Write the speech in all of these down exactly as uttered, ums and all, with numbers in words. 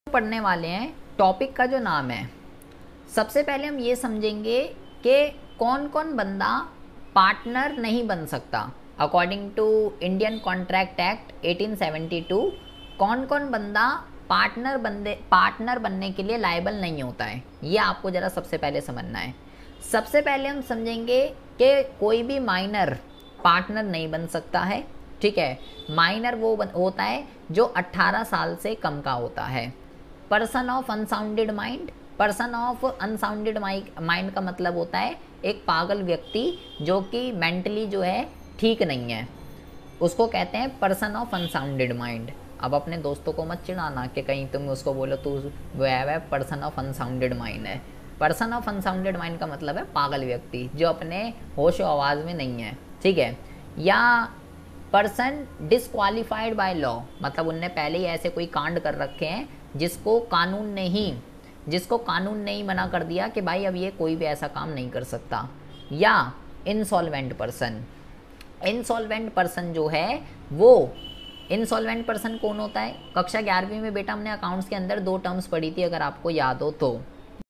पढ़ने वाले हैं टॉपिक का जो नाम है, सबसे पहले हम ये समझेंगे कि कौन कौन बंदा पार्टनर नहीं बन सकता। According to Indian contract act eighteen seventy two कौन कौन बंदा पार्टनर बंदे पार्टनर बनने के लिए लायबल नहीं होता है, ये आपको ज़रा सबसे पहले समझना है। सबसे पहले हम समझेंगे कि कोई भी माइनर पार्टनर नहीं बन सकता है, ठीक है। माइनर वो होता है जो अट्ठारह साल से कम का होता है। Person of unsounded mind, person of unsounded mind का मतलब होता है एक पागल व्यक्ति जो कि मेंटली जो है ठीक नहीं है, उसको कहते हैं पर्सन ऑफ अनसाउंडेड माइंड। अब अपने दोस्तों को मत चिढ़ाना कि कहीं तुम उसको बोलो तू वह पर्सन ऑफ अनसाउंडेड माइंड है। पर्सन ऑफ अनसाउंडेड माइंड का मतलब है पागल व्यक्ति जो अपने होश आवाज़ में नहीं है, ठीक है। या पर्सन डिसक्वालीफाइड बाय लॉ, मतलब उनने पहले ही ऐसे कोई कांड कर रखे हैं जिसको कानून ने ही जिसको कानून ने ही मना कर दिया कि भाई अब ये कोई भी ऐसा काम नहीं कर सकता। या इंसॉल्वेंट पर्सन, इंसॉल्वेंट पर्सन जो है वो इंसॉल्वेंट पर्सन कौन होता है? कक्षा ग्यारहवीं में बेटा हमने अकाउंट्स के अंदर दो टर्म्स पढ़ी थी, अगर आपको याद हो तो।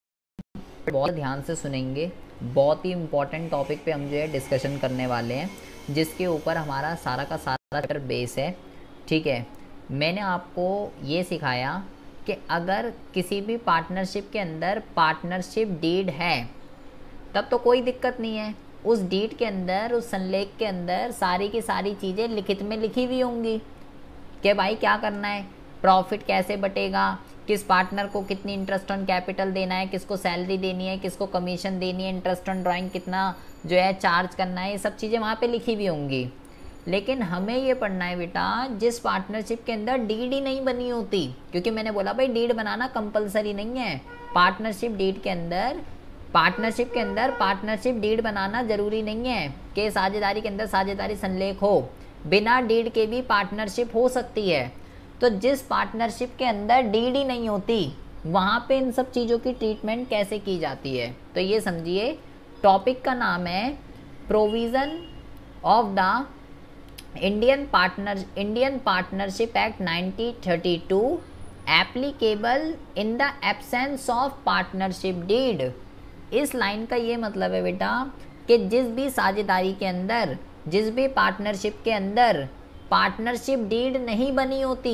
बहुत ध्यान से सुनेंगे, बहुत ही इंपॉर्टेंट टॉपिक पे हम जो है डिस्कशन करने वाले हैं, जिसके ऊपर हमारा सारा का सारा चैप्टर बेस है, ठीक है। मैंने आपको ये सिखाया कि अगर किसी भी पार्टनरशिप के अंदर पार्टनरशिप डीड है तब तो कोई दिक्कत नहीं है। उस डीड के अंदर, उस संलेख के अंदर सारी की सारी चीज़ें लिखित में लिखी हुई होंगी कि भाई क्या करना है, प्रॉफिट कैसे बटेगा, किस पार्टनर को कितनी इंटरेस्ट ऑन कैपिटल देना है, किसको सैलरी देनी है, किसको कमीशन देनी है, इंटरेस्ट ऑन ड्राइंग कितना जो है चार्ज करना है, ये सब चीज़ें वहाँ पे लिखी हुई होंगी। लेकिन हमें ये पढ़ना है बेटा जिस पार्टनरशिप के अंदर डीड ही नहीं बनी होती, क्योंकि मैंने बोला भाई डीड बनाना कंपलसरी नहीं है। पार्टनरशिप डीड के अंदर पार्टनरशिप के अंदर पार्टनरशिप डीड बनाना ज़रूरी नहीं है कि साझेदारी के अंदर साझेदारी संलेख हो, बिना डीड के भी पार्टनरशिप हो सकती है। तो जिस पार्टनरशिप के अंदर डीड ही नहीं होती वहाँ पे इन सब चीज़ों की ट्रीटमेंट कैसे की जाती है, तो ये समझिए टॉपिक का नाम है provision of the Indian partner Indian partnership act nineteen thirty two applicable in the absence of partnership deed. इस लाइन का ये मतलब है बेटा कि जिस भी साझेदारी के अंदर, जिस भी पार्टनरशिप के अंदर पार्टनरशिप डीड नहीं बनी होती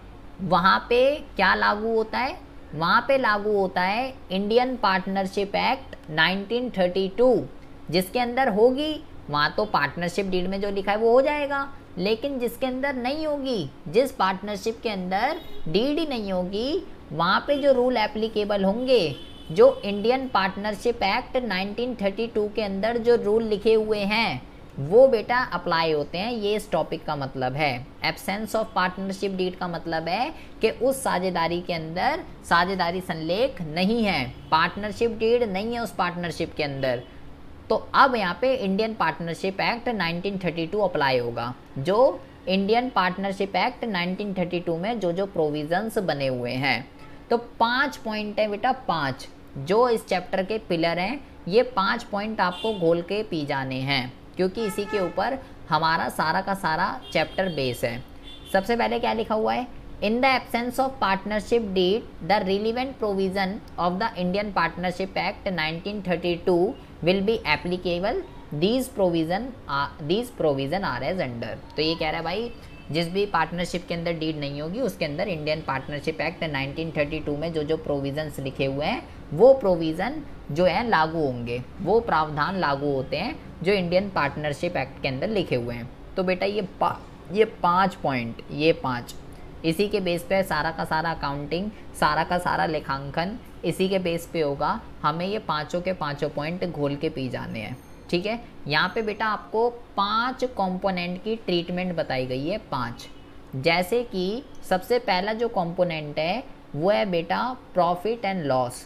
वहाँ पे क्या लागू होता है? वहाँ पे लागू होता है Indian partnership act nineteen thirty two. जिसके अंदर होगी वहाँ तो पार्टनरशिप डीड में जो लिखा है वो हो जाएगा, लेकिन जिसके अंदर नहीं होगी, जिस पार्टनरशिप के अंदर डीड ही नहीं होगी, वहाँ पे जो रूल एप्लीकेबल होंगे, जो Indian partnership act nineteen thirty two के अंदर जो रूल लिखे हुए हैं वो बेटा अप्लाई होते हैं। ये इस टॉपिक का मतलब है। एब्सेंस ऑफ पार्टनरशिप डीड का मतलब है कि उस साझेदारी के अंदर साझेदारी संलेख नहीं है, पार्टनरशिप डीड नहीं है उस पार्टनरशिप के अंदर। तो अब यहाँ पे Indian partnership act nineteen thirty two apply होगा। जो Indian partnership act nineteen thirty two में जो जो प्रोविजंस बने हुए हैं, तो पाँच पॉइंट है बेटा, पाँच जो इस चैप्टर के पिलर हैं, ये पाँच पॉइंट आपको घोल के पी जाने हैं, क्योंकि इसी के ऊपर हमारा सारा का सारा चैप्टर बेस है। सबसे पहले क्या लिखा हुआ है? In the absence of partnership deed the relevant provision of the Indian partnership act nineteen thirty two will be applicable, these provision these provision are as under. तो ये कह रहा है भाई जिस भी पार्टनरशिप के अंदर डीड नहीं होगी उसके अंदर Indian partnership act nineteen thirty two में जो जो प्रोविजंस लिखे हुए हैं वो प्रोविज़न जो है लागू होंगे, वो प्रावधान लागू होते हैं जो इंडियन पार्टनरशिप एक्ट के अंदर लिखे हुए हैं। तो बेटा ये पा, ये पाँच पॉइंट, ये पाँच, इसी के बेस पे सारा का सारा अकाउंटिंग, सारा का सारा लेखांकन इसी के बेस पे होगा। हमें ये पाँचों के पाँचों पॉइंट घोल के पी जाने हैं, ठीक है। यहाँ पे बेटा आपको पांच कंपोनेंट की ट्रीटमेंट बताई गई है, पांच। जैसे कि सबसे पहला जो कंपोनेंट है वो है बेटा प्रॉफिट एंड लॉस।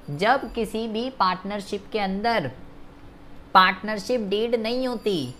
जब किसी भी पार्टनरशिप के अंदर पार्टनरशिप डीड नहीं होती,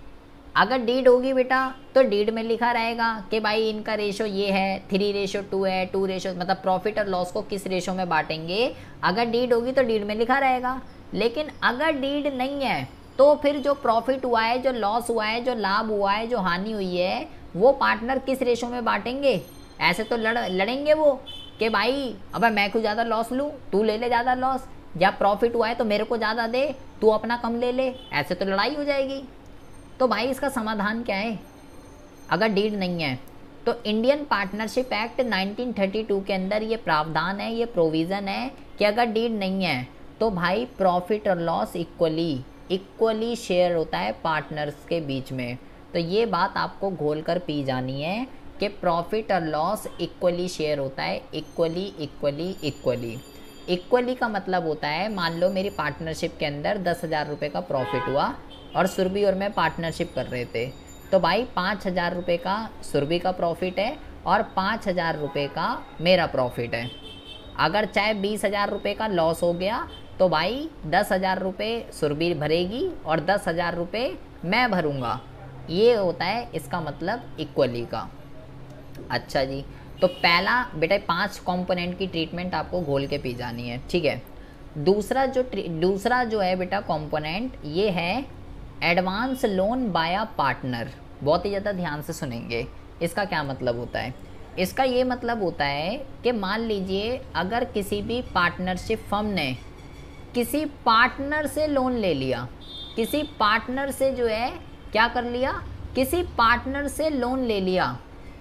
अगर डीड होगी बेटा तो डीड में लिखा रहेगा कि भाई इनका रेशो ये है, थ्री रेशो टू है, टू रेशो मतलब प्रॉफिट और लॉस को किस रेशो में बांटेंगे। अगर डीड होगी तो डीड में लिखा रहेगा, लेकिन अगर डीड नहीं है तो फिर जो प्रॉफिट हुआ है, जो लॉस हुआ है, जो लाभ हुआ है, जो हानि हुई है, वो पार्टनर किस रेशो में बांटेंगे। ऐसे तो लड़ लड़ेंगे वो कि भाई अबे मैं क्यों ज़्यादा लॉस लूँ, तू ले ले ज़्यादा लॉस, या प्रॉफिट हुआ है तो मेरे को ज़्यादा दे, तू अपना कम ले ले, ऐसे तो लड़ाई हो जाएगी। तो भाई इसका समाधान क्या है? अगर डीड नहीं है तो Indian partnership act nineteen thirty two के अंदर ये प्रावधान है, ये प्रोविज़न है कि अगर डीड नहीं है तो भाई प्रॉफिट और लॉस इक्वली इक्वली शेयर होता है पार्टनर्स के बीच में। तो ये बात आपको घोल कर पी जानी है कि प्रॉफिट और लॉस इक्वली शेयर होता है, इक्वली इक्वली इक्वली। इक्वली का मतलब होता है, मान लो मेरी पार्टनरशिप के अंदर दस हज़ार रुपये का प्रॉफिट हुआ और सुरभि और मैं पार्टनरशिप कर रहे थे, तो भाई पाँच हज़ार रुपये का सुरभि का प्रॉफिट है और पाँच हज़ार रुपये का मेरा प्रॉफिट है। अगर चाहे बीस हज़ार रुपये का लॉस हो गया तो भाई दस हज़ार रुपये सुरभि भरेगी और दस हज़ार रुपये मैं भरूँगा। ये होता है इसका मतलब इक्वली का। अच्छा जी, तो पहला बेटा पांच कंपोनेंट की ट्रीटमेंट आपको घोल के पी जानी है, ठीक है। दूसरा जो दूसरा जो है बेटा कंपोनेंट, ये है advance loan by a partner. बहुत ही ज़्यादा ध्यान से सुनेंगे, इसका क्या मतलब होता है। इसका ये मतलब होता है कि मान लीजिए अगर किसी भी पार्टनरशिप फर्म ने किसी पार्टनर से लोन ले लिया, किसी पार्टनर से जो है क्या कर लिया, किसी पार्टनर से लोन ले लिया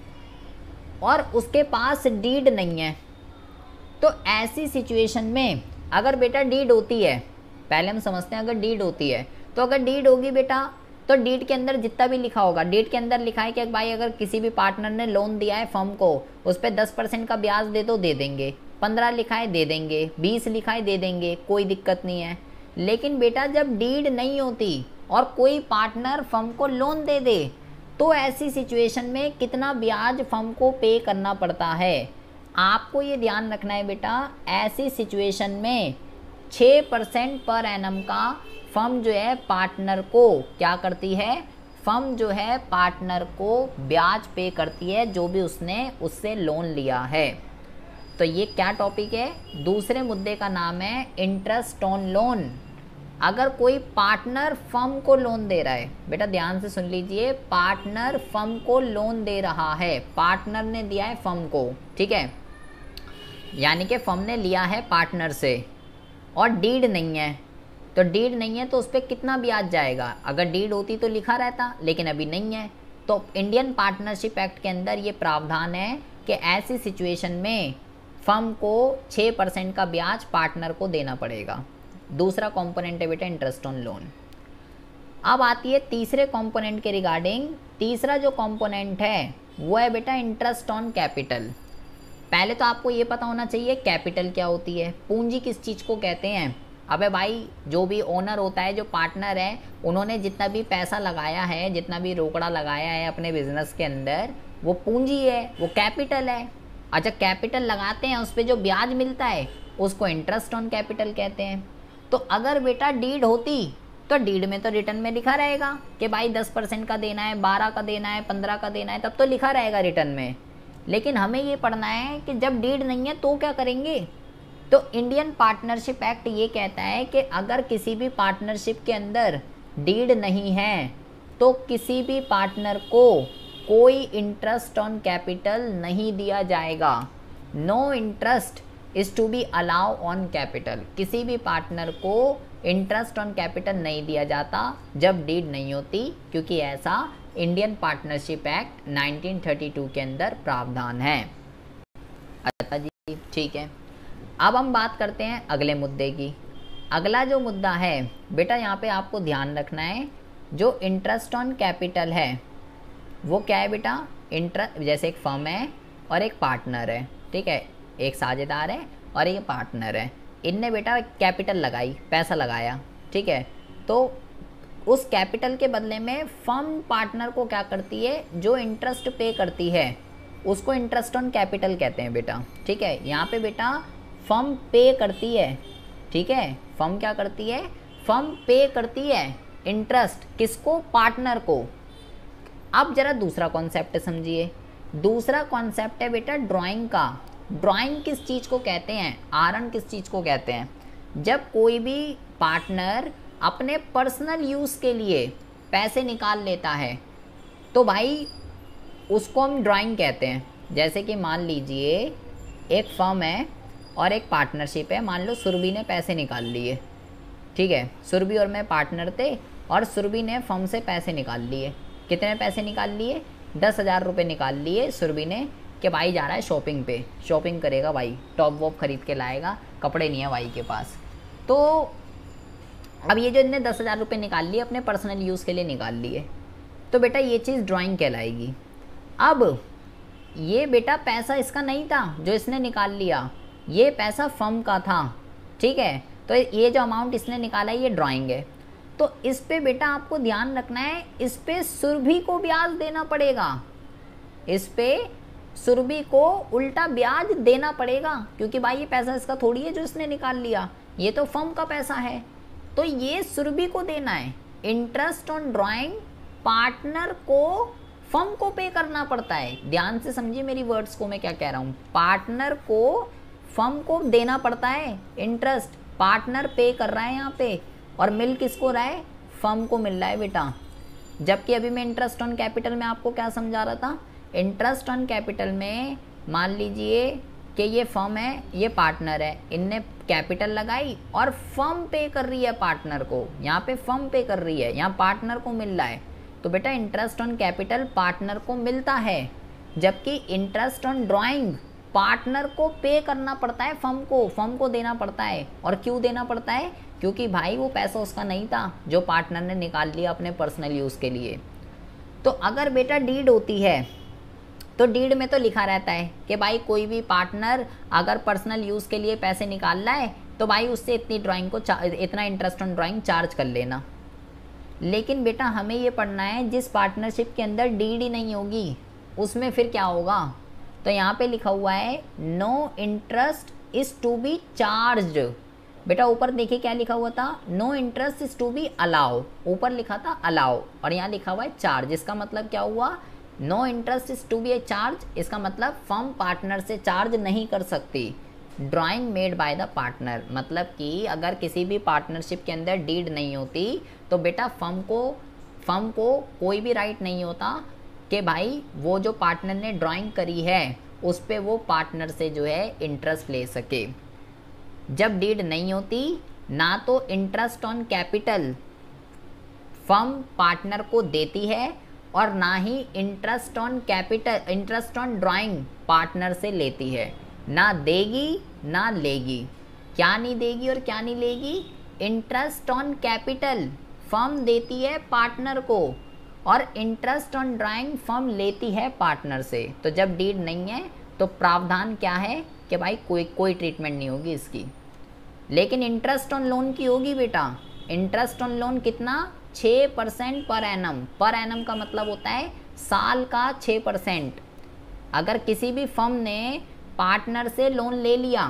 और उसके पास डीड नहीं है, तो ऐसी सिचुएशन में अगर बेटा डीड होती है, पहले हम समझते हैं अगर डीड होती है, तो अगर डीड होगी बेटा तो डीड के अंदर जितना भी लिखा होगा, डीड के अंदर लिखा है कि भाई अगर किसी भी पार्टनर ने लोन दिया है फर्म को, उस पर दस परसेंट का ब्याज दे दो, दे देंगे, पंद्रह लिखा है दे देंगे, बीस लिखा है दे देंगे, कोई दिक्कत नहीं है। लेकिन बेटा जब डीड नहीं होती और कोई पार्टनर फर्म को लोन दे दे, तो ऐसी सिचुएशन में कितना ब्याज फर्म को पे करना पड़ता है। आपको ये ध्यान रखना है बेटा, ऐसी सिचुएशन में छः परसेंट पर एनम का फर्म जो है पार्टनर को क्या करती है, फर्म जो है पार्टनर को ब्याज पे करती है जो भी उसने उससे लोन लिया है। तो ये क्या टॉपिक है, दूसरे मुद्दे का नाम है इंटरेस्ट ऑन लोन। अगर कोई पार्टनर फर्म को लोन दे रहा है, बेटा ध्यान से सुन लीजिए, पार्टनर फर्म को लोन दे रहा है, पार्टनर ने दिया है फर्म को, ठीक है, यानी कि फर्म ने लिया है पार्टनर से और डीड नहीं है, तो डीड नहीं है तो उस पर कितना ब्याज जाएगा। अगर डीड होती तो लिखा रहता, लेकिन अभी नहीं है, तो इंडियन पार्टनरशिप एक्ट के अंदर ये प्रावधान है कि ऐसी सिचुएशन में फर्म को छः परसेंट का ब्याज पार्टनर को देना पड़ेगा। दूसरा कंपोनेंट है बेटा इंटरेस्ट ऑन लोन। अब आती है तीसरे कंपोनेंट के रिगार्डिंग। तीसरा जो कंपोनेंट है वो है बेटा इंटरेस्ट ऑन कैपिटल। पहले तो आपको ये पता होना चाहिए कैपिटल क्या होती है, पूंजी किस चीज़ को कहते हैं। अबे भाई जो भी ओनर होता है, जो पार्टनर है, उन्होंने जितना भी पैसा लगाया है, जितना भी रोकड़ा लगाया है अपने बिजनेस के अंदर, वो पूंजी है, वो कैपिटल है। अच्छा, कैपिटल लगाते हैं, उस पर जो ब्याज मिलता है उसको इंटरेस्ट ऑन कैपिटल कहते हैं। तो अगर बेटा डीड होती तो डीड में तो रिटर्न में लिखा रहेगा कि भाई दस परसेंट का देना है, बारह का देना है, पंद्रह का देना है, तब तो लिखा रहेगा रिटर्न में। लेकिन हमें ये पढ़ना है कि जब डीड नहीं है तो क्या करेंगे। तो इंडियन पार्टनरशिप एक्ट ये कहता है कि अगर किसी भी पार्टनरशिप के अंदर डीड नहीं है तो किसी भी पार्टनर को कोई इंटरेस्ट ऑन कैपिटल नहीं दिया जाएगा। No interest is to be allow on capital. किसी भी पार्टनर को इंटरेस्ट ऑन कैपिटल नहीं दिया जाता जब डीड नहीं होती, क्योंकि ऐसा Indian partnership act nineteen thirty two के अंदर प्रावधान है। अच्छा जी, ठीक है। अब हम बात करते हैं अगले मुद्दे की। अगला जो मुद्दा है बेटा, यहाँ पे आपको ध्यान रखना है, जो इंटरेस्ट ऑन कैपिटल है वो क्या है बेटा। इंटरेस्ट, जैसे एक फर्म है और एक पार्टनर है, ठीक है, एक साझेदार है और एक पार्टनर है, इनने बेटा कैपिटल लगाई, पैसा लगाया, ठीक है, तो उस कैपिटल के बदले में फर्म पार्टनर को क्या करती है, जो इंटरेस्ट पे करती है उसको इंटरेस्ट ऑन कैपिटल कहते हैं बेटा, ठीक है। यहाँ पे बेटा फर्म पे करती है, ठीक है, फर्म क्या करती है, फर्म पे करती है इंटरेस्ट किसको, पार्टनर को। अब जरा दूसरा कॉन्सेप्ट समझिए। दूसरा कॉन्सेप्ट है बेटा ड्राइंग का। ड्राइंग किस चीज़ को कहते हैं, आरन किस चीज़ को कहते हैं, जब कोई भी पार्टनर अपने पर्सनल यूज़ के लिए पैसे निकाल लेता है तो भाई उसको हम ड्राइंग कहते हैं। जैसे कि मान लीजिए एक फर्म है और एक पार्टनरशिप है। मान लो सुरभि ने पैसे निकाल लिए, ठीक है, सुरभि और मैं पार्टनर थे और सुरभि ने फर्म से पैसे निकाल लिए। कितने पैसे निकाल लिए? दस हज़ार रुपये निकाल लिए सुरभि ने कि भाई जा रहा है शॉपिंग पे, शॉपिंग करेगा भाई, टॉप वॉप खरीद के लाएगा, कपड़े नहीं है भाई के पास। तो अब ये जो इनने दस हज़ार रुपये निकाल लिए अपने पर्सनल यूज़ के लिए निकाल लिए, तो बेटा ये चीज़ ड्राइंग कहलाएगी। अब ये बेटा पैसा इसका नहीं था जो इसने निकाल लिया, ये पैसा फर्म का था, ठीक है। तो ये जो अमाउंट इसने निकाला है ये ड्राइंग है। तो इस पे बेटा आपको ध्यान रखना है, इस पे सुरभि को ब्याज देना पड़ेगा, इस पे सुरभि को उल्टा ब्याज देना पड़ेगा, क्योंकि भाई ये पैसा इसका थोड़ी है जो इसने निकाल लिया, ये तो फर्म का पैसा है। तो ये सुरभि को देना है। इंटरेस्ट ऑन ड्राइंग पार्टनर को, फर्म को पे करना पड़ता है। ध्यान से समझिए मेरी वर्ड्स को, मैं क्या कह रहा हूँ। पार्टनर को, फर्म को देना पड़ता है इंटरेस्ट, पार्टनर पे कर रहा है यहाँ पे, और मिल किसको रहा है? फर्म को मिल रहा है बेटा। जबकि अभी मैं इंटरेस्ट ऑन कैपिटल में आपको क्या समझा रहा था? इंटरेस्ट ऑन कैपिटल में मान लीजिए कि ये फर्म है, ये पार्टनर है, इनने कैपिटल लगाई और फर्म पे कर रही है पार्टनर को, यहाँ पे फर्म पे कर रही है, यहाँ पार्टनर को मिल रहा है। तो बेटा इंटरेस्ट ऑन कैपिटल पार्टनर को मिलता है, जबकि इंटरेस्ट ऑन ड्राइंग पार्टनर को पे करना पड़ता है, फर्म को, फर्म को देना पड़ता है। और क्यों देना पड़ता है? क्योंकि भाई वो पैसा उसका नहीं था जो पार्टनर ने निकाल लिया अपने पर्सनल यूज़ के लिए। तो अगर बेटा डीड होती है तो डीड में तो लिखा रहता है कि भाई कोई भी पार्टनर अगर पर्सनल यूज़ के लिए पैसे निकाल रहा है तो भाई उससे इतनी ड्राइंग को, इतना इंटरेस्ट ऑन ड्राइंग चार्ज कर लेना। लेकिन बेटा हमें ये पढ़ना है जिस पार्टनरशिप के अंदर डीड ही नहीं होगी उसमें फिर क्या होगा। तो यहाँ पे लिखा हुआ है no interest is to be charged. बेटा ऊपर देखिए क्या लिखा हुआ था, no interest is to be allow, ऊपर लिखा था अलाउ और यहाँ लिखा हुआ है चार्ज। इसका मतलब क्या हुआ? No interest is to be a charge, इसका मतलब फर्म पार्टनर से चार्ज नहीं कर सकती। Drawing made by the partner, मतलब कि अगर किसी भी पार्टनरशिप के अंदर डीड नहीं होती तो बेटा फर्म को फर्म को कोई भी राइट नहीं होता कि भाई वो जो पार्टनर ने ड्राइंग करी है उस पे वो पार्टनर से जो है इंटरेस्ट ले सके। जब डीड नहीं होती ना तो interest on capital firm partner को देती है और ना ही interest on capital interest on drawing partner से लेती है। ना देगी ना लेगी। क्या नहीं देगी और क्या नहीं लेगी? इंटरेस्ट ऑन कैपिटल फर्म देती है पार्टनर को और इंटरेस्ट ऑन ड्राइंग फर्म लेती है पार्टनर से। तो जब डीड नहीं है तो प्रावधान क्या है कि भाई कोई कोई ट्रीटमेंट नहीं होगी इसकी। लेकिन इंटरेस्ट ऑन लोन की होगी बेटा। इंटरेस्ट ऑन लोन कितना? छः percent per annum. Per annum का मतलब होता है साल का छः परसेंट। अगर किसी भी फर्म ने पार्टनर से लोन ले लिया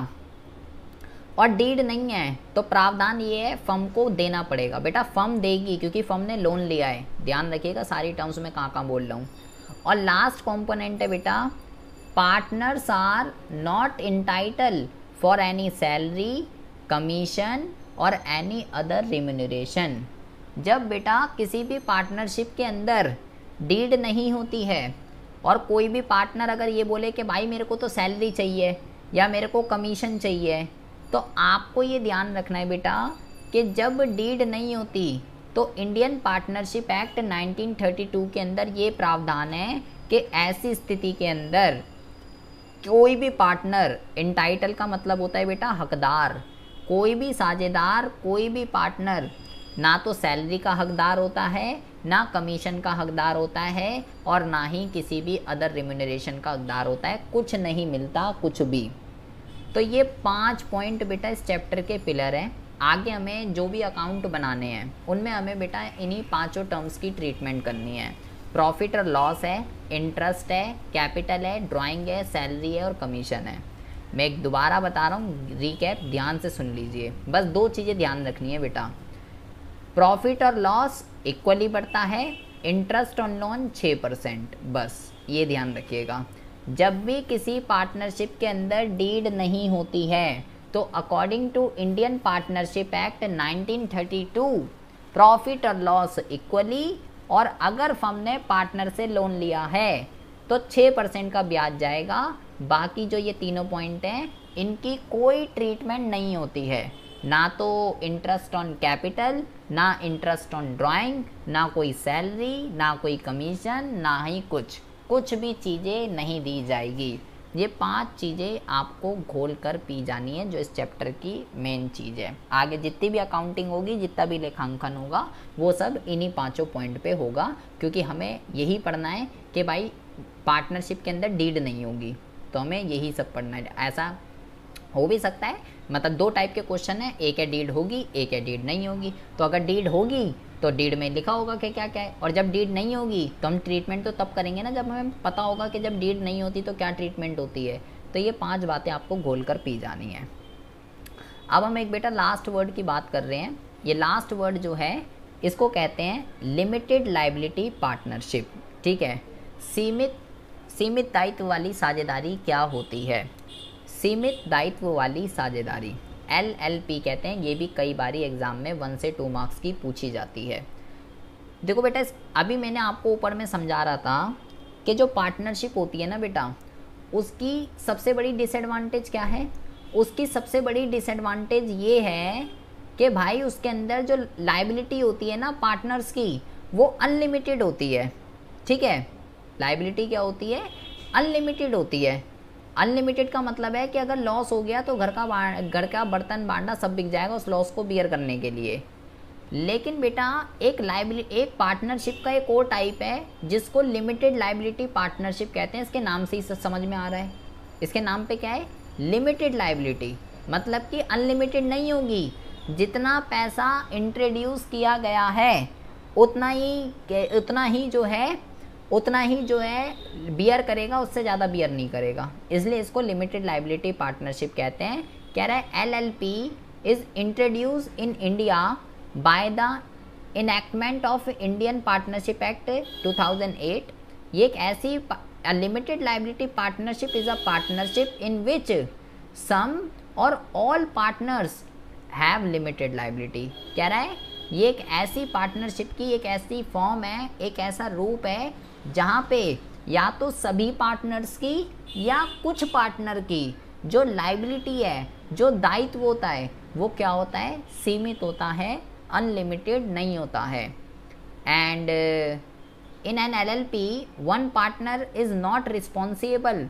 और डीड नहीं है तो प्रावधान ये है फर्म को देना पड़ेगा। बेटा फर्म देगी क्योंकि फर्म ने लोन लिया है। ध्यान रखिएगा सारी टर्म्स में कहाँ कहाँ बोल रहा हूँ। और लास्ट कॉम्पोनेंट है बेटा partners are not entitle for any salary, commission और एनी अदर रिम्यूनरेशन। जब बेटा किसी भी पार्टनरशिप के अंदर डीड नहीं होती है और कोई भी पार्टनर अगर ये बोले कि भाई मेरे को तो सैलरी चाहिए या मेरे को कमीशन चाहिए, तो आपको ये ध्यान रखना है बेटा कि जब डीड नहीं होती तो Indian partnership act nineteen thirty two के अंदर ये प्रावधान है कि ऐसी स्थिति के अंदर कोई भी पार्टनर, इंटाइटल का मतलब होता है बेटा हकदार, कोई भी साझेदार, कोई भी पार्टनर ना तो सैलरी का हकदार होता है, ना कमीशन का हकदार होता है और ना ही किसी भी अदर रिम्यूनरेशन का हकदार होता है। कुछ नहीं मिलता कुछ भी। तो ये पांच पॉइंट बेटा इस चैप्टर के पिलर हैं। आगे हमें जो भी अकाउंट बनाने हैं उनमें हमें बेटा इन्हीं पांचों टर्म्स की ट्रीटमेंट करनी है। प्रॉफिट और लॉस है, इंटरेस्ट है, कैपिटल है, ड्राइंग है, सैलरी है और कमीशन है। मैं एक दोबारा बता रहा हूँ, रिकैप ध्यान से सुन लीजिए। बस दो चीज़ें ध्यान रखनी है बेटा, प्रॉफिट और लॉस इक्वली बढ़ता है, इंटरेस्ट ऑन लोन छः परसेंट, बस ये ध्यान रखिएगा। जब भी किसी पार्टनरशिप के अंदर डीड नहीं होती है तो according to Indian partnership act nineteen thirty two profit और लॉस इक्वली, और अगर फर्म ने पार्टनर से लोन लिया है तो छः परसेंट का ब्याज जाएगा, बाकी जो ये तीनों पॉइंट हैं इनकी कोई ट्रीटमेंट नहीं होती है, ना तो इंटरेस्ट ऑन कैपिटल, ना इंटरेस्ट ऑन ड्राइंग, ना कोई सैलरी, ना कोई कमीशन, ना ही कुछ कुछ भी चीज़ें नहीं दी जाएगी। ये पांच चीज़ें आपको घोल कर पी जानी है, जो इस चैप्टर की मेन चीज़ है। आगे जितनी भी अकाउंटिंग होगी, जितना भी लेखांकन होगा, वो सब इन्हीं पांचों पॉइंट पे होगा, क्योंकि हमें यही पढ़ना है कि भाई पार्टनरशिप के अंदर डीड नहीं होगी, तो हमें यही सब पढ़ना है। ऐसा हो भी सकता है, मतलब दो टाइप के क्वेश्चन है, एक है डीड होगी, एक है डीड नहीं होगी। तो अगर डीड होगी तो डीड में लिखा होगा कि क्या क्या है, और जब डीड नहीं होगी तो हम ट्रीटमेंट तो तब करेंगे ना जब हमें पता होगा कि जब डीड नहीं होती तो क्या ट्रीटमेंट होती है। तो ये पांच बातें आपको घोल कर पी जानी है। अब हम एक बेटा लास्ट वर्ड की बात कर रहे हैं। ये लास्ट वर्ड जो है इसको कहते हैं लिमिटेड लायबिलिटी पार्टनरशिप। ठीक है, सीमित सीमित दायित्व वाली साझेदारी क्या होती है? सीमित दायित्व वाली साझेदारी एल एल पी कहते हैं। ये भी कई बारी एग्जाम में वन से टू मार्क्स की पूछी जाती है। देखो बेटा, अभी मैंने आपको ऊपर में समझा रहा था कि जो पार्टनरशिप होती है ना बेटा, उसकी सबसे बड़ी डिसएडवांटेज क्या है? उसकी सबसे बड़ी डिसएडवांटेज ये है कि भाई उसके अंदर जो लायबिलिटी होती है ना पार्टनर्स की, वो अनलिमिटेड होती है। ठीक है, लायबिलिटी क्या होती है? अनलिमिटेड होती है। अनलिमिटेड का मतलब है कि अगर लॉस हो गया तो घर का घर का बर्तन बांडा सब बिक जाएगा उस लॉस को बियर करने के लिए। लेकिन बेटा एक लायबिलिटी एक पार्टनरशिप का एक और टाइप है जिसको लिमिटेड लायबिलिटी पार्टनरशिप कहते हैं। इसके नाम से ही समझ में आ रहा है, इसके नाम पे क्या है? Limited liability. मतलब कि अनलिमिटेड नहीं होगी, जितना पैसा इंट्रोड्यूस किया गया है उतना ही उतना ही जो है उतना ही जो है बियर करेगा, उससे ज़्यादा बियर नहीं करेगा, इसलिए इसको लिमिटेड लायबिलिटी पार्टनरशिप कहते हैं। कह रहा है L L P is introduce in India by the enactment of Indian partnership act two thousand eight. ये एक ऐसी limited liability partnership is a partnership in which some or all partners have limited liability. कह रहा है ये एक ऐसी partnership की एक ऐसी फॉर्म है, एक ऐसा रूप है जहाँ पे या तो सभी पार्टनर्स की या कुछ पार्टनर की जो लायबिलिटी है, जो दायित्व होता है, वो क्या होता है? सीमित होता है, अनलिमिटेड नहीं होता है। And in an L L P one partner is not responsible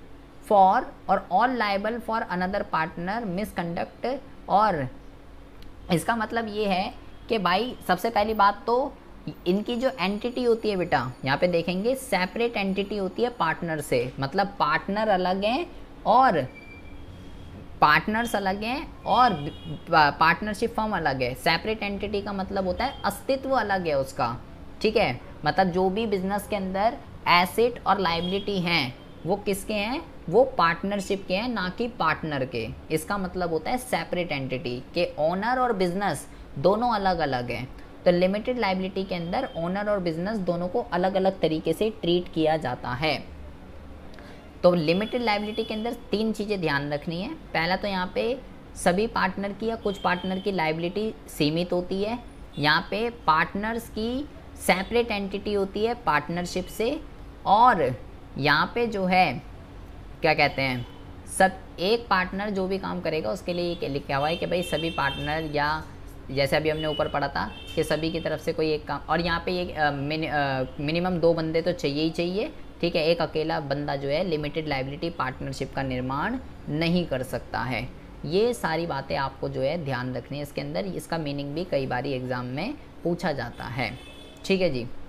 for or all liable for another partner misconduct. और इसका मतलब ये है कि भाई सबसे पहली बात तो इनकी जो एंटिटी होती है बेटा, यहाँ पे देखेंगे सेपरेट एंटिटी होती है पार्टनर से। मतलब पार्टनर अलग हैं और पार्टनर्स अलग हैं और पार्टनरशिप फर्म अलग है। सेपरेट एंटिटी का मतलब होता है अस्तित्व अलग है उसका। ठीक है, मतलब जो भी बिजनेस के अंदर एसेट और लायबिलिटी हैं वो किसके हैं? वो पार्टनरशिप के हैं, ना कि पार्टनर के। इसका मतलब होता है सेपरेट एंटिटी के ओनर और बिजनेस दोनों अलग अलग हैं। तो लिमिटेड लायबिलिटी के अंदर ओनर और बिजनेस दोनों को अलग अलग तरीके से ट्रीट किया जाता है। तो लिमिटेड लायबिलिटी के अंदर तीन चीज़ें ध्यान रखनी है। पहला तो यहाँ पे सभी पार्टनर की या कुछ पार्टनर की लायबिलिटी सीमित होती है। यहाँ पे पार्टनर्स की सेपरेट एंटिटी होती है पार्टनरशिप से। और यहाँ पे जो है क्या कहते हैं, सब एक पार्टनर जो भी काम करेगा उसके लिए ये लिखा हुआ है कि भाई सभी पार्टनर, या जैसे अभी हमने ऊपर पढ़ा था कि सभी की तरफ से कोई एक काम, और यहाँ पे ये मिनि, मिनिमम दो बंदे तो चाहिए ही चाहिए। ठीक है, एक अकेला बंदा जो है लिमिटेड लायबिलिटी पार्टनरशिप का निर्माण नहीं कर सकता है। ये सारी बातें आपको जो है ध्यान रखनी है इसके अंदर। इसका मीनिंग भी कई बारी एग्ज़ाम में पूछा जाता है। ठीक है जी।